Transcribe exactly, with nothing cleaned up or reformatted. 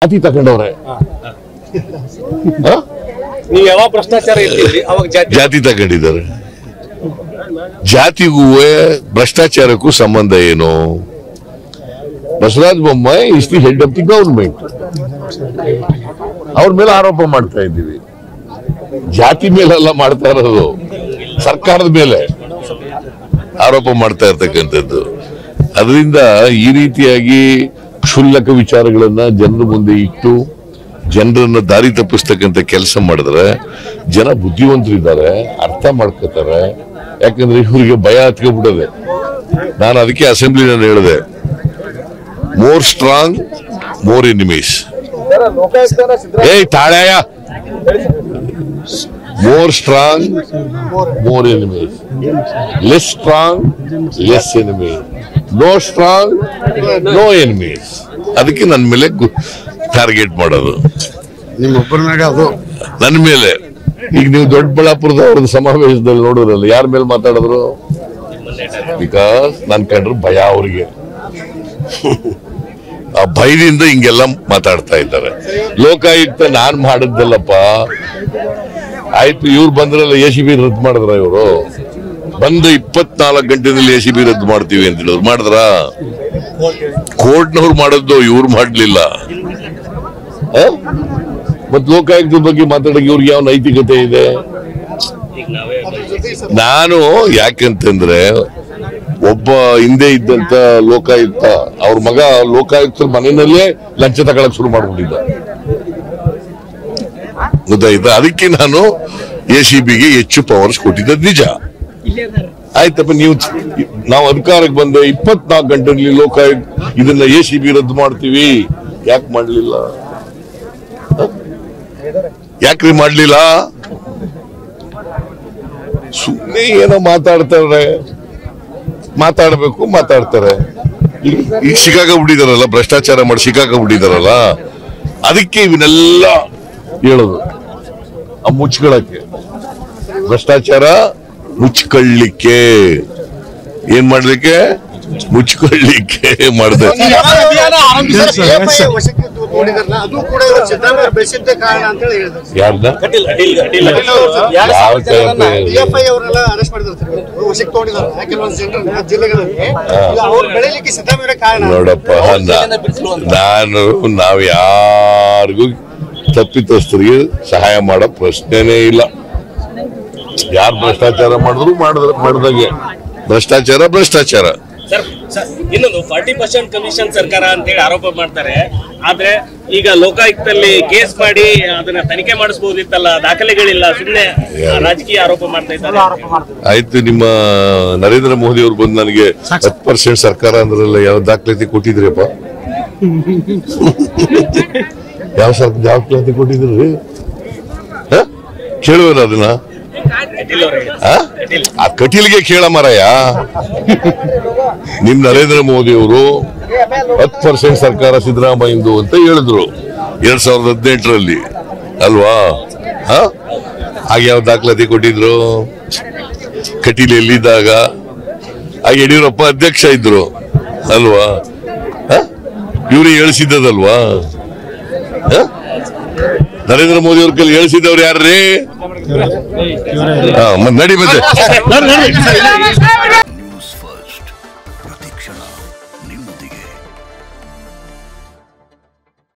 ಜಾತಿ ತಗೊಂಡವ್ರೆ. ನೀವು ಯಾವಾಗ ಭ್ರಷ್ಟಾಚಾರ ಇರ್ತೀರಿ ಅವಾಗ ಜಾತಿ ತಗೊಂಡಿದ್ದಾರೆ. ಜಾತಿಗೂ ಭ್ರಷ್ಟಾಚಾರಕ್ಕೂ ಸಂಬಂಧ ಏನು? Basavaraj Bommai is the head of the government. ಅವ್ರ ಮೇಲೆ ಆರೋಪ ಮಾಡ್ತಾ ಇದ್ದೀವಿ. ಜಾತಿ ಮೇಲೆಲ್ಲ ಮಾಡ್ತಾ ಇರೋದು, ಸರ್ಕಾರದ ಮೇಲೆ ಆರೋಪ ಮಾಡ್ತಾ ಇರ್ತಕ್ಕಂಥದ್ದು. ಅದರಿಂದ ಈ ರೀತಿಯಾಗಿ ಕ್ಷುಲ್ಲಕ ವಿಚಾರಗಳನ್ನ ಜನರ ಮುಂದೆ ಇಟ್ಟು ಜನರನ್ನ ದಾರಿ ತಪ್ಪಿಸ್ತಕ್ಕಂಥ ಕೆಲಸ ಮಾಡಿದ್ರೆ ಜನ ಬುದ್ಧಿವಂತರಿದ್ದಾರೆ, ಅರ್ಥ ಮಾಡ್ಕೋತಾರೆ. ಯಾಕಂದ್ರೆ ಇವರಿಗೆ ಭಯ ಹತ್ಕೊಂಡ್ಬಿಡದೆ. ನಾನು ಅದಕ್ಕೆ ಅಸೆಂಬ್ಲಿನಲ್ಲಿ ಹೇಳಿದೆ, ಮೋರ್ ಸ್ಟ್ರಾಂಗ್ ಮೋರ್ ಎನಿಮೀಸ್. ಏಯ್ ತಾಳ್ಯಾಯ, more strong more enemies, less strong less enemies, no strong no enemies. ಅದಕ್ಕೆ ನನ್ನ ಮೇಲೆ ಟಾರ್ಗೆಟ್ ಮಾಡೋದು, ನಿಮ್ಮೊಬ್ಬರ ಮೇಲೆ ಅದು ನನ್ನ ಮೇಲೆ. ಈಗ ನೀವು ದೊಡ್ಡಬಳ್ಳಾಪುರದ ಅವ್ರದ್ದು ಸಮಾವೇಶದಲ್ಲಿ ನೋಡಿದ್ರಲ್ಲ, ಯಾರ ಮೇಲೆ ಮಾತಾಡಿದ್ರು? ಬಿಕಾಸ್ ನನ್ ಕಂಡ್ರು ಭಯ ಅವ್ರಿಗೆ. ಆ ಭಯದಿಂದ ಹಿಂಗೆಲ್ಲ ಮಾತಾಡ್ತಾ ಇದ್ದಾರೆ. ಲೋಕಾಯುಕ್ತ ನಾನ್ ಮಾಡಿದ್ದಲ್ಲಪ್ಪ. ಆಯ್ತು, ಇವ್ರು ಬಂದ್ರಲ್ಲ, ಎ ಸಿ ಬಿ ರದ್ದು ಮಾಡಿದ್ರ? ಇವರು ಬಂದು ಇಪ್ಪತ್ನಾಲ್ಕು ಗಂಟೆನಲ್ಲಿ ಎ ಸಿ ಬಿ ರದ್ದು ಮಾಡ್ತೀವಿ ಅಂತ ಹೇಳಿದ್ರು. ಮಾಡಿದ್ರ? ಕೋರ್ಟ್ನವ್ರು ಮಾಡಿದ್ದು, ಇವ್ರು ಮಾಡ್ಲಿಲ್ಲ. ಮತ್ ಲೋಕಾಯುಕ್ತದ ಬಗ್ಗೆ ಮಾತಾಡಕ್ಕೆ ಇವ್ರಿಗೆ ಯಾವ ನೈತಿಕತೆ ಇದೆ? ನಾನು ಯಾಕಂತಂದ್ರೆ ಒಬ್ಬ ಹಿಂದೆ ಇದ್ದಂತ ಲೋಕಾಯುಕ್ತ ಅವ್ರ ಮಗ ಲೋಕಾಯುಕ್ತರ ಮನೆಯಲ್ಲೇ ಲಂಚ ತಗೊಳಕ್ ಶುರು ಮಾಡ್ಬಿಟ್ಟಿದ್ದ, ಗೊತ್ತಾಯ್ತಾ? ಅದಕ್ಕೆ ನಾನು ಎ ಸಿ ಬಿಗೆ ಹೆಚ್ಚು ಪವರ್ಸ್ ಕೊಟ್ಟಿದ್ದ ನಿಜ. ಆಯ್ತಪ್ಪ, ನೀವು ನಾವು ಅಧಿಕಾರಕ್ಕೆ ಬಂದ ಇಪ್ಪತ್ನಾಲ್ಕು ಗಂಟೆಗಳಲ್ಲಿ ಲೋಕಾಯುಕ್ತ ಇದನ್ನ ಎ ಸಿ ಬಿ ರದ್ದು ಮಾಡ್ತೀವಿ, ಯಾಕೆ ಮಾಡ್ಲಿಲ್ಲ? ಯಾಕ್ರಿ ಮಾಡ್ಲಿಲ್ಲ? ಸುಮ್ಮನೆ ಏನೋ ಮಾತಾಡ್ತಾರೆ, ಮಾತಾಡ್ಬೇಕು ಮಾತಾಡ್ತಾರೆ. ಈಗ ಸಿಕ್ಕಾಕ ಬಿಟ್ಟಿದಾರಲ್ಲ, ಭ್ರಷ್ಟಾಚಾರ ಮಾಡಿ ಸಿಕ್ಕಾಕ ಬಿಟ್ಟಿದಾರಲ್ಲ, ಅದಕ್ಕೆ ಇವನ್ನೆಲ್ಲ ಹೇಳೋದು. ಆ ಮುಚ್ಕೊಳ್ಳಕ್ಕೆ, ಭ್ರಷ್ಟಾಚಾರ ಮುಚ್ಕೊಳ್ಳಿಕ್ಕೆ, ಏನ್ ಮಾಡ್ಲಿಕ್ಕೆ? ಮುಚ್ಕೊಳ್ಳಿಕ್ಕೆ ಮಾಡಿದೆ. ಯಾರ್ದ? ನೋಡಪ್ಪ, ನಾನು ನಾವ್ ಯಾರಿಗೂ ತಪ್ಪಿತಸ್ಥರಿಗೆ ಸಹಾಯ ಮಾಡೋ ಪ್ರಶ್ನೆನೇ ಇಲ್ಲ. ಯಾರು ಭ್ರಷ್ಟಾಚಾರ ಮಾಡಿದ್ರು ಮಾಡಿದ್ರ ಮಾಡಿದಾಗೆ ಭ್ರಷ್ಟಾಚಾರ ಭ್ರಷ್ಟಾಚಾರ. ಇನ್ನೊಂದು ಫಾರ್ಟಿ ಪರ್ಸೆಂಟ್ ಕಮಿಷನ್ ಸರ್ಕಾರ ಅಂತ ಹೇಳಿ ಆರೋಪ ಮಾಡ್ತಾರೆ. ಆದ್ರೆ ಈಗ ಲೋಕಾಯುಕ್ತಲ್ಲಿ ಕೇಸ್ ಮಾಡಿ ಅದನ್ನ ತನಿಖೆ ಮಾಡಿಸಬಹುದಿತ್ತಲ್ಲ, ದಾಖಲೆಗಳಿಲ್ಲ, ಸುಮ್ಮನೆ ರಾಜಕೀಯ ಆರೋಪ ಮಾಡ್ತಾ ಇದ್ದಾರೆ. ಆಯ್ತು, ನಿಮ್ಮ ನರೇಂದ್ರ ಮೋದಿ ಅವ್ರು ಬಂದು ನನಗೆ ಹತ್ತು ಪರ್ಸೆಂಟ್ ಸರ್ಕಾರ ಅಂದ್ರಲ್ಲ, ಯಾವ ದಾಖಲಾತಿ ಕೊಟ್ಟಿದ್ರಿಯಪ್ಪ? ಯಾವ ಸರ್ಕಾರ ದಾಖಲಾತಿ ಕೊಟ್ಟಿದ್ರಿ? ಕೇಳುವಲ್ಲ ಅದನ್ನ. ಆ ಕಟೀಲ್ಗೆ ಕೇಳ ಮರಯ್ಯ. ನಿಮ್ ನರೇಂದ್ರ ಮೋದಿ ಅವರು ಹತ್ತು ಪರ್ಸೆಂಟ್ ಸರ್ಕಾರ ಸಿದ್ದರಾಮಯ್ಯಂದು ಅಂತ ಹೇಳಿದ್ರು ಎರಡ್ ಸಾವಿರದ ಹದಿನೆಂಟರಲ್ಲಿ ಅಲ್ವಾ? ಆಗ ಯಾವ ದಾಖಲಾತಿ ಕೊಟ್ಟಿದ್ರು? ಕಟೀಲ್ ಎಲ್ಲಿದ್ದಾಗ ಆಗ ಯಡಿಯೂರಪ್ಪ ಅಧ್ಯಕ್ಷ ಇದ್ರು ಅಲ್ವಾ? ಇವ್ರು ಹೇಳಿಸಿದ್ದಲ್ವಾ? ನರೇಂದ್ರ ಮೋದಿ ಅವ್ರ ಕೈಲಿ ಹೇಳಿಸಿದವ್ರು ಯಾರ್ರೀ? ನಡಿ ಮತ್ತೆ.